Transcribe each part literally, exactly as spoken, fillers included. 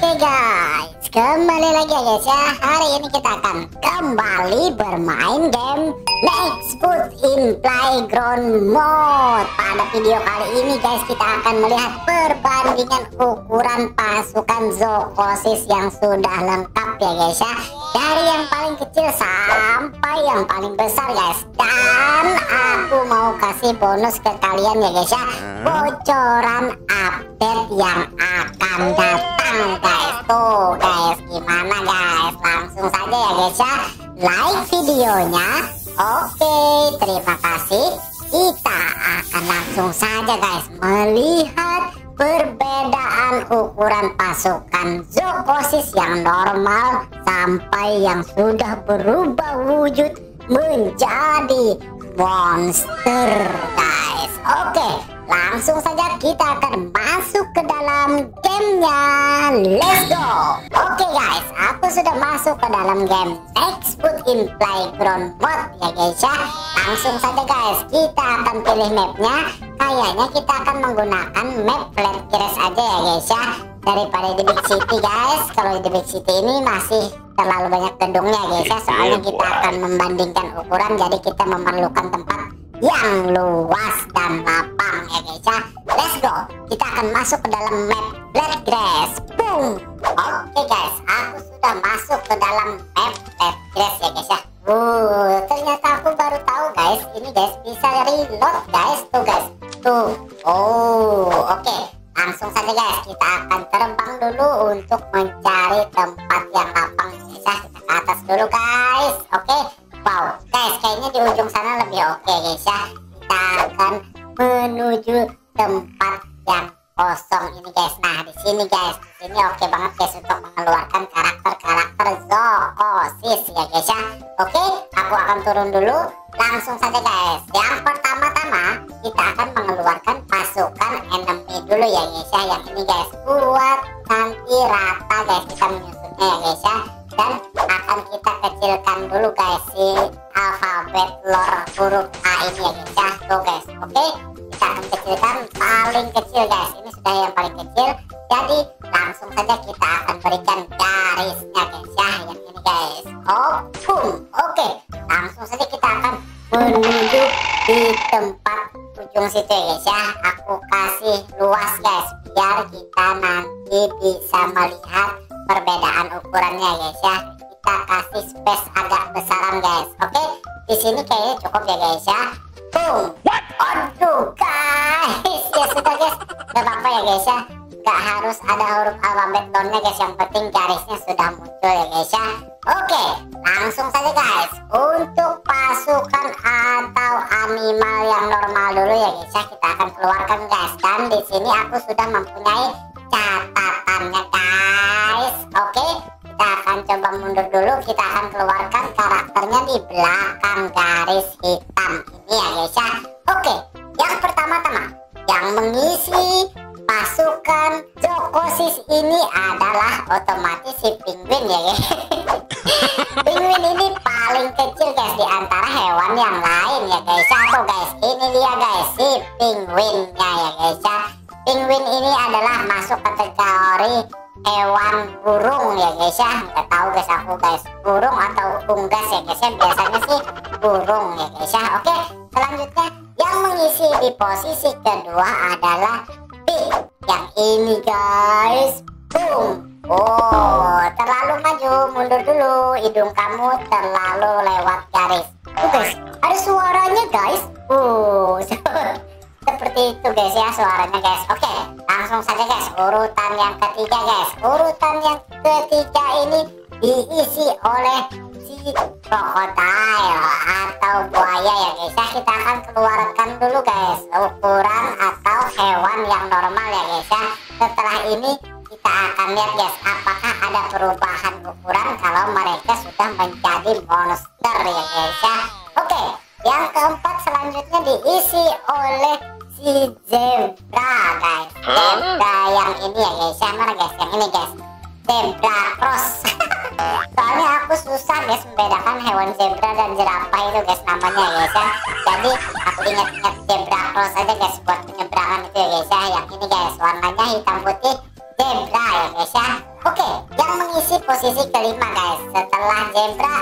Oke guys, kembali lagi ya guys ya. Hari ini kita akan kembali bermain game Next Food in Playground Mode. Pada video kali ini guys, kita akan melihat perbandingan ukuran pasukan Zookosis yang sudah lengkap ya guys ya, dari yang paling kecil sampai yang paling besar guys. Dan aku mau kasih bonus ke kalian ya guys ya, bocoran update yang akan datang guys. Tuh guys, gimana guys, langsung saja ya guys ya, like videonya. Oke, terima kasih. Kita akan langsung saja guys melihat perbedaan ukuran pasukan Zookosis yang normal sampai yang sudah berubah wujud menjadi monster guys. Oke, langsung saja kita akan masuk ke dalam gamenya. Let's go. Oke guys, aku sudah masuk ke dalam game Next Food in Playground Mode ya guys ya. Langsung saja guys, kita akan pilih mapnya. Kayaknya kita akan menggunakan map Flat Grass aja ya guys ya, daripada di Big City guys. Kalau di Big City ini masih terlalu banyak gedungnya guys ya, soalnya kita akan membandingkan ukuran, jadi kita memerlukan tempat yang luas dan lapang ya guys ya. Let's go, kita akan masuk ke dalam map Flat Grass. Boom. Oke guys, aku sudah masuk ke dalam map Flat Grass ya guys ya. Uh, ternyata aku baru tahu guys, ini guys bisa reload guys. Tuh guys, tuh. Oh, oke okay. Langsung saja guys, kita akan terbang dulu untuk mencari tempat yang lapang guys ya. Kita ke atas dulu guys. Oke okay. Wow guys, kayaknya di ujung sana lebih oke okay, guys ya. Kita akan menuju tempat yang kosong ini guys. Nah di sini guys, di sini oke okay banget guys untuk mengeluarkan karakter-karakter Zookosis ya guys ya. Oke, okay, aku akan turun dulu. Langsung saja guys, yang pertama-tama kita akan mengeluarkan pasukan enemy dulu ya guys ya. Yang ini guys, buat nanti rata guys kita menyusunnya ya guys ya. Dan akan kita kecilkan dulu guys si alfabet lore huruf A ini ya guys ya. Tuh guys, oke okay? Kita akan kecilkan paling kecil guys. Ini sudah yang paling kecil, jadi langsung saja kita akan berikan garisnya guys ya, yang ini guys. Oh boom. Oke okay. Langsung saja kita akan menuju di tempat ujung situ ya guys ya. Aku kasih luas guys, biar kita nanti bisa melihat perbedaan ukurannya guys ya. Kita kasih space agak besaran guys. Oke, okay? Di sini kayaknya cukup ya guys ya. Boom. Aduh guys, ya sudah guys, gak apa-apa ya guys ya, gak harus ada huruf alfabet downnya guys, yang penting garisnya sudah muncul ya guys ya. Oke, langsung saja guys untuk pasukan atau animal yang normal dulu ya guys ya, kita akan keluarkan guys. Dan di sini aku sudah mempunyai catatannya guys. Oke, kita akan coba mundur dulu, kita akan keluarkan karakternya di belakang garis hitam ini ya guys ya. Oke, yang pertama-tama yang mengisi pasukan Zookosis ini adalah otomatis si penguin ya guys. Penguin ini paling kecil guys di antara hewan yang lain ya guys. Satu guys, ini dia guys si penguinnya ya guys ya. Penguin ini adalah masuk kategori hewan burung ya guys ya. Nggak tahu guys aku guys, burung atau unggas ya guys ya, biasanya sih burung ya guys ya. Oke, selanjutnya yang mengisi di posisi kedua adalah pig yang ini guys. Boom. Oh, terlalu maju, mundur dulu, hidung kamu terlalu lewat garis. Tuh guys, ada suaranya guys. Uh, seperti itu guys ya suaranya guys. Oke, langsung saja guys urutan yang ketiga guys. Urutan yang ketiga ini diisi oleh si krokodil atau buaya ya guys ya. Kita akan keluarkan dulu guys ukuran atau hewan yang normal ya guys ya. Setelah ini kita akan lihat guys apakah ada perubahan ukuran kalau mereka sudah menjadi monster ya guys ya. Oke, yang keempat selanjutnya diisi oleh si zebra guys. Zebra yang ini ya guys ya. Mana guys yang ini guys, zebra cross. Soalnya aku susah guys membedakan hewan zebra dan jerapah itu guys namanya ya guys ya. Jadi aku ingat-ingat zebra cross aja guys buat penyeberangan itu ya guys ya. Yang ini guys warnanya hitam putih zebra ya guys ya. Oke, posisi kelima guys. Setelah zebra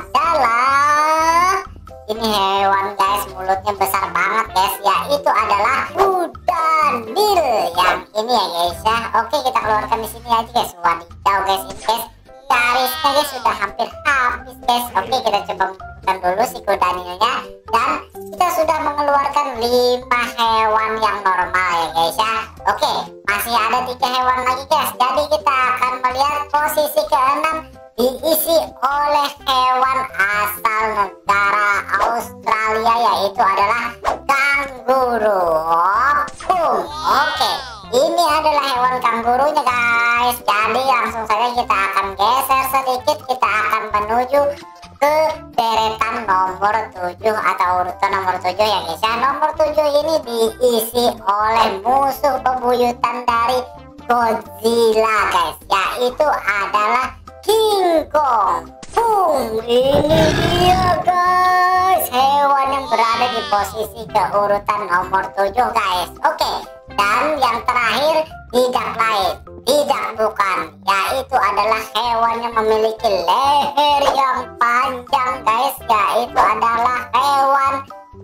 adalah ini hewan guys, mulutnya besar banget guys, yaitu adalah kuda Nil yang ini ya guys ya. Oke, kita keluarkan di sini aja guys. Wadidaw guys, ini guys garisnya guys sudah hampir habis guys. Oke, kita coba bukan dulu si kuda Nilnya, dan kita sudah mengeluarkan lima hewan yang normal ya guys ya. Oke, masih ada tiga hewan lagi guys, jadi kita akan melihat posisi keenam diisi oleh hewan asal negara Australia, yaitu adalah kanguru. Boom. Oke, ini adalah hewan kangurunya guys. Jadi langsung saja kita akan geser sedikit, kita akan menuju ke deretan nomor tujuh atau urutan nomor tujuh ya guys ya. Nomor tujuh ini diisi oleh musuh bebuyutan dari Godzilla guys, yaitu adalah King Kong. Boom, ini dia guys, hewan yang berada di posisi keurutan nomor tujuh guys. Oke, dan yang terakhir tidak lain, tidak bukan, yaitu adalah hewan yang memiliki leher yang panjang guys, yaitu adalah hewan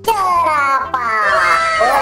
jerapah.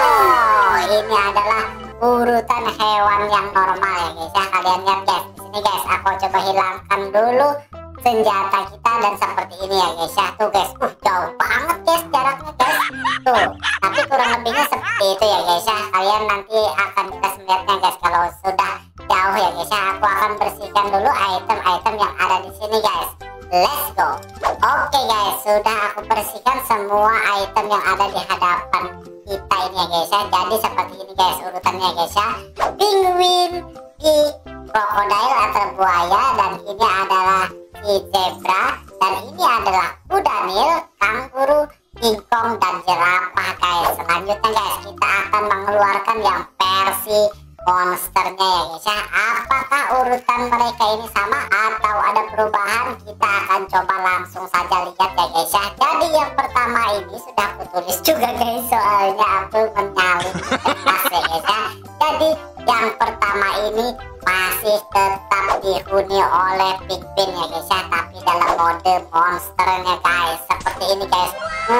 Oh, ini adalah urutan hewan yang normal ya guys ya. Kalian lihat guys, di sini guys, aku coba hilangkan dulu senjata kita, dan seperti ini ya guys ya. Tuh guys, uh jauh banget guys jaraknya guys. Tuh, tapi kurang lebihnya seperti itu ya guys ya. Kalian nanti akan kita melihatnya guys kalau sudah jauh ya guys ya. Aku akan bersihkan dulu item-item yang ada di sini guys. Let's go. Oke guys, sudah aku bersihkan semua item yang ada di hadapan kita ini ya guys ya. Jadi seperti ini guys urutannya guys ya. Penguin, di krokodil atau buaya, dan ini adalah si zebra, dan ini adalah kuda Nil, kanguru, King Kong, dan jerapah guys. Selanjutnya guys, kita akan mengeluarkan yang versi monsternya ya guys ya. Apakah urutan mereka ini sama atau ada perubahan? Kita akan coba langsung saja lihat ya guys ya. Jadi yang pertama ini sudah aku tulis juga guys, soalnya aku menyalin kertas ya guys ya. Jadi yang pertama ini masih tetap dihuni oleh penguin ya guys ya, tapi dalam mode monsternya guys, seperti ini guys.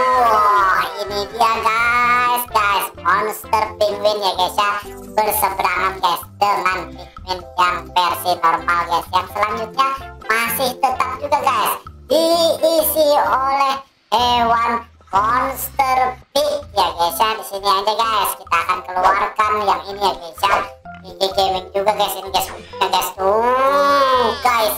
Wow, ini dia guys, guys monster penguin ya guys ya, berseberangan guys dengan penguin yang versi normal guys. Yang selanjutnya masih tetap juga guys diisi oleh hewan monster pig ya guys ya. Di sini aja guys, kita akan keluarkan yang ini ya guys ya. Gigi gaming juga guys, ini guys, ya guys. Tuh guys,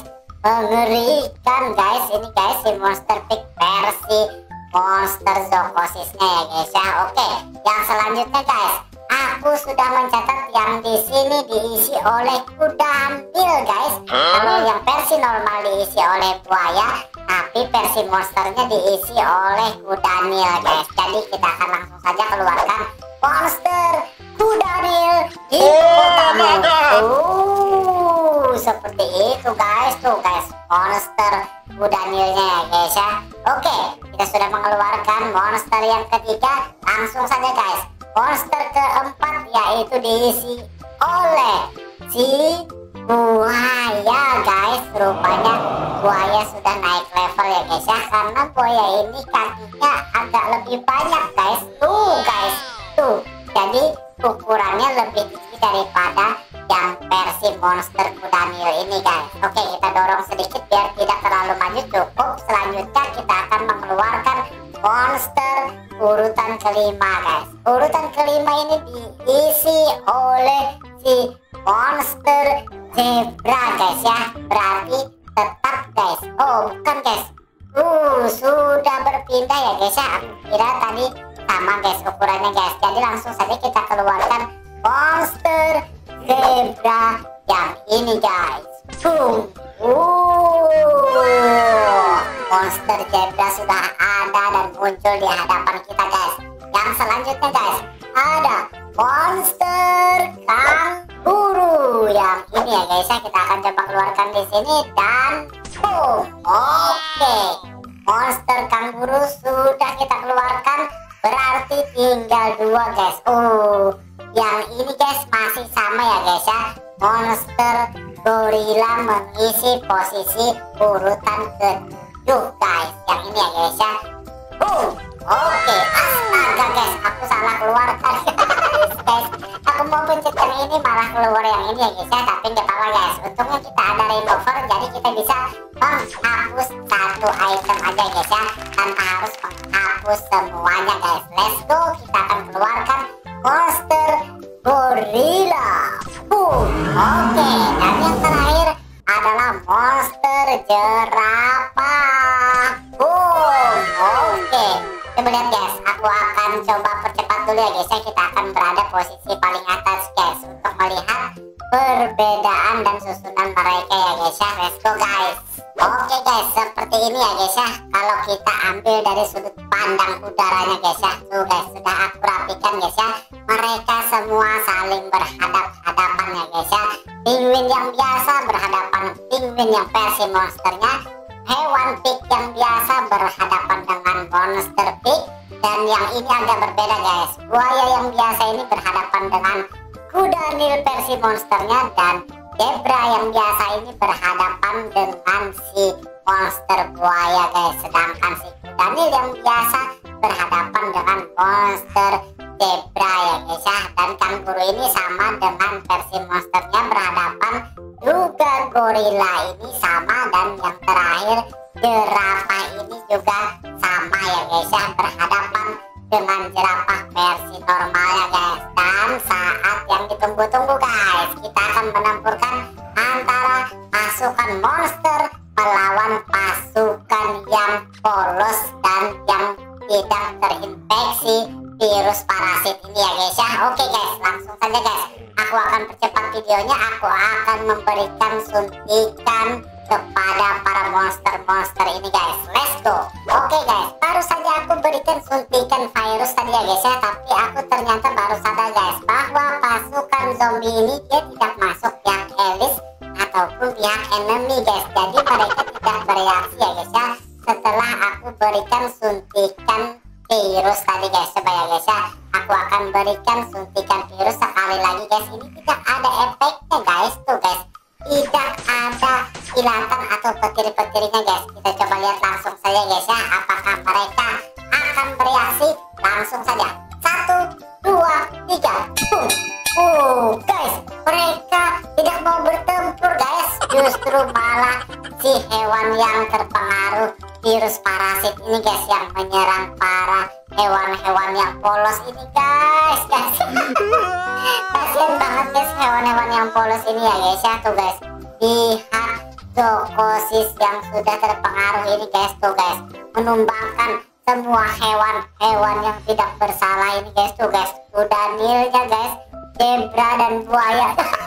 mengerikan guys ini guys, si monster pig versi monster zookosisnya ya guys ya. Oke, yang selanjutnya guys, aku sudah mencatat yang di sini diisi oleh kuda Nil guys. Kalau yang versi normal diisi oleh buaya, tapi versi monsternya diisi oleh kuda Nil guys. Jadi kita akan langsung saja keluarkan monster kuda Nil di kotamu. Uh, seperti itu guys, tuh guys monster kuda Nilnya ya guys ya. Oke, kita sudah mengeluarkan monster yang ketiga. Langsung saja guys, monster keempat yaitu diisi oleh si buaya guys. Rupanya buaya sudah naik level ya guys ya, karena buaya ini kakinya agak lebih banyak guys. Tuh guys, tuh, jadi ukurannya lebih tinggi daripada yang versi monster kuda Nil ini guys. Oke, kita dorong sedikit biar tidak terlalu maju. Cukup. Selanjutnya kita akan mengeluarkan monster urutan kelima guys. Urutan kelima ini diisi oleh si monster zebra guys ya. Berarti tetap guys, oh bukan guys, uh sudah berpindah ya guys ya. Aku kira tadi sama guys ukurannya guys. Jadi langsung saja kita keluarkan monster zebra yang ini guys. Boom. Uh, monster zebra sudah ada dan muncul di hadapan kita guys. Yang selanjutnya guys, ada monster kanguru yang ini ya guys ya. Kita akan coba keluarkan di sini dan boom. Oke, monster kanguru sudah kita keluarkan, berarti tinggal dua guys. Oh, yang ini guys masih sama ya guys ya, monster gorila bila mengisi posisi urutan ketujuh guys. Yang ini ya guys ya. Boom. Oke, astaga guys, aku salah keluarkan guys. Guys, aku mau pencet yang ini malah keluar yang ini ya guys ya. Tapi nggak apa-apa guys. Untungnya kita ada remover, jadi kita bisa menghapus satu item aja guys ya, tanpa harus menghapus semuanya guys. Let's go, kita akan keluarkan monster gorilla. Boom. Oke, dan yang terakhir adalah monster jerapah. Boom. Oke, coba lihat guys, aku akan coba percepat dulu ya guys ya. Kita akan berada posisi paling atas guys untuk melihat perbedaan dan susunan mereka ya guys ya. Let's go guys. Oke guys, seperti ini ya guys ya. Kalau kita ambil dari sudut pandang udaranya guys ya, tuh guys, sudah aku rapikan guys ya. Mereka semua saling berhadap-hadapan ya guys ya. Penguin yang biasa berhadapan penguin yang versi monsternya. Hewan pig yang biasa berhadapan dengan monster pig. Dan yang ini agak berbeda guys. Buaya yang biasa ini berhadapan dengan kuda nil versi monsternya. Dan zebra yang biasa ini berhadapan dengan si monster buaya guys. Sedangkan si kuda nil yang biasa berhadapan dengan monster zebra ya guys ya. Dan kanguru ini sama dengan versi monsternya berhadapan juga gorila ini sama. Dan yang terakhir jerapah ini juga sama ya guys ya, berhadapan dengan jerapah versi normalnya guys. Dan saat yang ditunggu-tunggu guys, kita akan menempurkan antara pasukan monster melawan pasukan yang polos dan yang tidak terinfeksi virus parasit ini ya guys ya. Oke guys, langsung saja guys, aku akan percepat videonya. Aku akan memberikan suntikan kepada para monster-monster ini guys. Let's go. Oke guys, baru saja aku berikan suntikan virus tadi ya guys ya, tapi aku ternyata baru sadar guys bahwa pasukan zombie ini dia tidak masuk pihak elis ataupun pihak enemy guys. Jadi mereka tidak bereaksi ya guys ya setelah aku berikan suntikan virus tadi guys. Coba ya guys ya, aku akan berikan suntikan virus sekali lagi guys. Ini tidak ada efeknya guys, tuh guys, tidak ada kilatan atau petir-petirnya guys. Kita coba lihat langsung saja guys ya, apakah mereka akan bereaksi. Langsung saja, satu dua tiga, boom. Uh guys, mereka tidak mau bertempur guys, justru malah si hewan yang terpengaruh virus parasit ini guys yang menyerang para hewan-hewan yang polos ini guys. Guys, kasian banget guys hewan-hewan yang polos ini ya guys ya. Tuh guys, lihat zookosis yang sudah terpengaruh ini guys. Tuh guys, menumbangkan semua hewan-hewan yang tidak bersalah ini guys. Tuh guys, kuda nilnya guys, zebra dan buaya.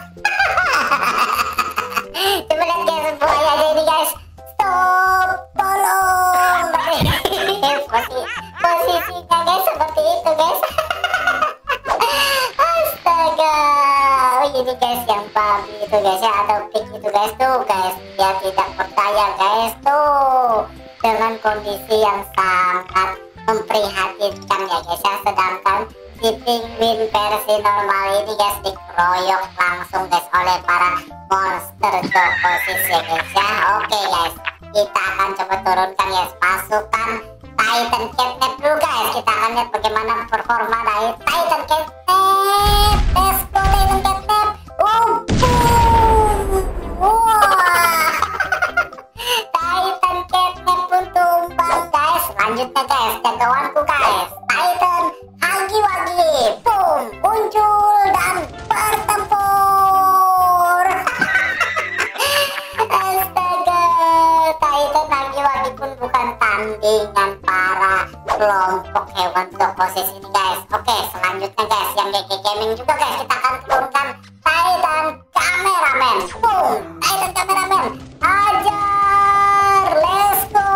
Coba lihat guys, buaya aja ini guys. Stop, tolong. Posisi, posisinya guys seperti itu guys. Astaga. Oh ini guys yang babi itu guys ya, atau pig itu guys. Tuh guys, dia tidak berdaya guys. Tuh, dengan kondisi yang sangat memprihatinkan ya guys ya. Sedangkan si penguin versi normal ini guys dikeroyok langsung guys oleh para monster zookosis ya guys ya. Oke guys, kita akan coba turunkan ya pasukan Titan Catnap dulu guys. Kita akan lihat bagaimana performa dari Titan Catnap. Let's go Titan Catnap. Oh, wah. Titan Catnap pun tumbang guys. Lanjutnya guys, jagoanku guys, Titan Hagiwagi. Boom, muncul dan bertempur. Astaga, Titan Hagiwagi pun bukan tandingan para kelompok hewan zookosis ini guys. Oke, selanjutnya guys, yang G G Gaming juga guys, kita akan turunkan Titan Cameraman. Boom, Titan Cameraman, hajar, let's go.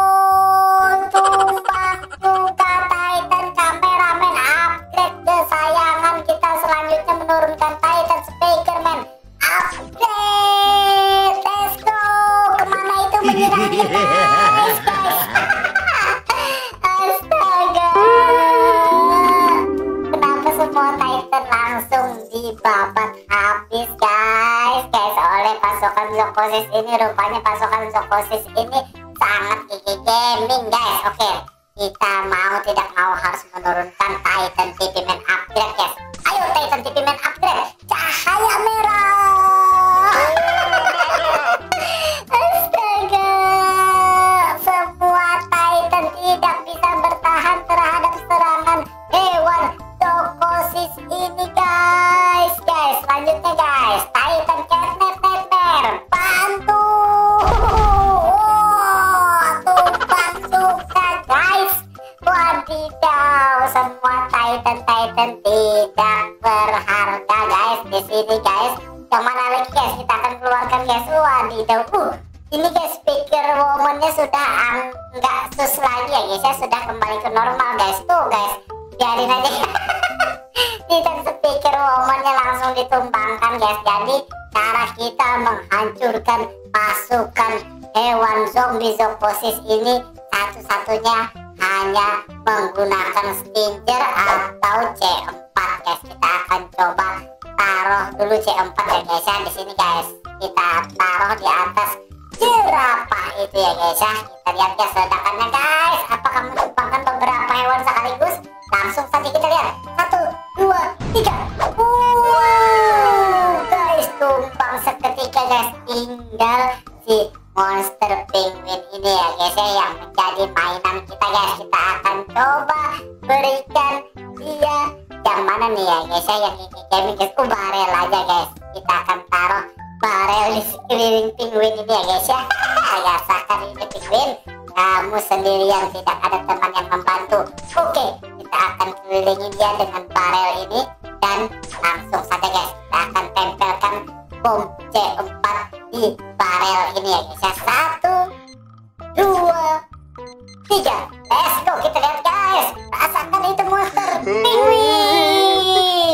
Tumbang juga Titan Cameraman. Upgrade kesayangan kita selanjutnya menurunkan Titan Speakerman. Upgrade, let's go. Kemana itu menyerangnya guys, guys. Astaga, kenapa semua Titan langsung dibabat habis guys guys oleh pasukan Zookosis ini. Rupanya pasukan Zookosis ini sangat gigi gaming guys. Oke, kita mau tidak mau harus menurunkan Titan T P Man upgrade guys. Ayo Titan T P Man upgrade, cahaya merah. Astaga, semua Titan tidak bisa bertahan terhadap serangan hewan Zookosis ini guys. Guys, selanjutnya guys, Titan Catnap Nightmare, bantu. Oh, tumpang suka guys. Wadidaw, semua Titan-Titan tidak berharga guys di sini guys. Yang mana lagi guys? Kita akan keluarkan guys. Wadidaw, uh, ini guys speaker womannya sudah enggak sus lagi ya guys ya, sudah kembali ke normal guys. Tuh guys, biarin aja. Titan speaker womannya langsung ditumbangkan guys. Jadi cara kita menghancurkan pasukan hewan zombie Zookosis ini satu-satunya hanya menggunakan Stinger atau C empat guys. Kita akan coba taruh dulu C empat ya guys ya di sini guys. Kita taruh di atas jerapah itu ya guys ya. Kita lihat guys ledakannya guys. Apakah menumpangkan beberapa hewan sekaligus? Langsung saja kita lihat. Satu, dua, tiga. Wow, guys, tumpang seketika guys. Tinggal si monster penguin ini ya guys ya yang menjadi mainan kita guys. Kita akan coba berikan dia yang mana nih ya guys ya, yang ini gaming guys. Oh, barel aja guys. Kita akan taruh barel di sekeliling penguin ini ya guys ya. Rasakan ini penguin, kamu sendirian, tidak ada teman yang membantu. Oke, kita akan kelilingi dia dengan barel ini dan langsung saja guys kita akan tempelkan bom C empat di barel ini ya guys ya. Satu, dua, tiga, let's go. Kita lihat guys, rasakan itu monster penguin.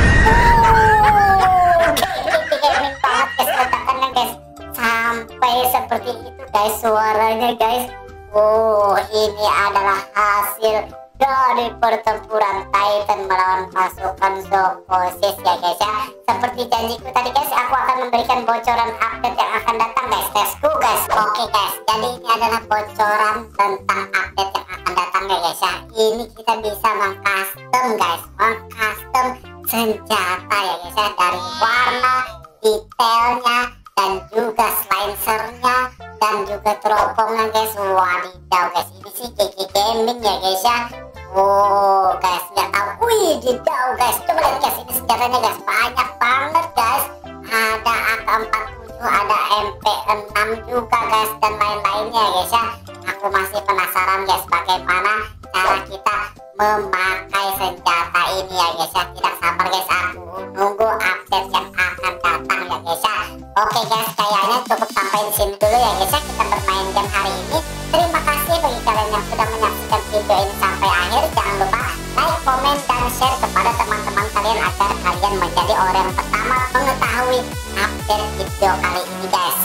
Oh, gaming banget guys ledakannya guys, sampai seperti itu guys suaranya guys. Oh, ini adalah hasil dari pertempuran Titan melawan pasukan Zookosis ya guys ya. Seperti janjiku tadi guys, aku akan memberikan bocoran update yang akan datang guys. Let's go guys. Oke guys, jadi ini adalah bocoran tentang update yang akan datang ya guys ya. Ini kita bisa mengcustom guys, mengcustom senjata ya guys ya, dari warna, detailnya, dan juga slicernya, dan juga teropongnya guys. Wadidaw guys, ini sih Gigi Gaming ya guys ya. Oh guys, nggak tahu. Wih, didaw guys, coba lihat guys, ini senjatanya guys banyak banget guys. Ada A K empat puluh tujuh, ada M P enam juga guys, dan lain-lainnya ya guys ya. Aku masih penasaran guys bagaimana cara kita memakai senjata ini ya guys ya. Tidak sabar guys, aku nunggu update yang akan datang ya guys ya. Oke guys, kayaknya cukup sampai di sini dulu ya guys ya kita bermain game hari ini. Terima kasih bagi kalian yang sudah menyaksikan video ini sampai akhir. Jangan lupa like, komen, dan share kepada teman-teman kalian agar kalian menjadi orang yang pertama mengetahui update video kali ini guys.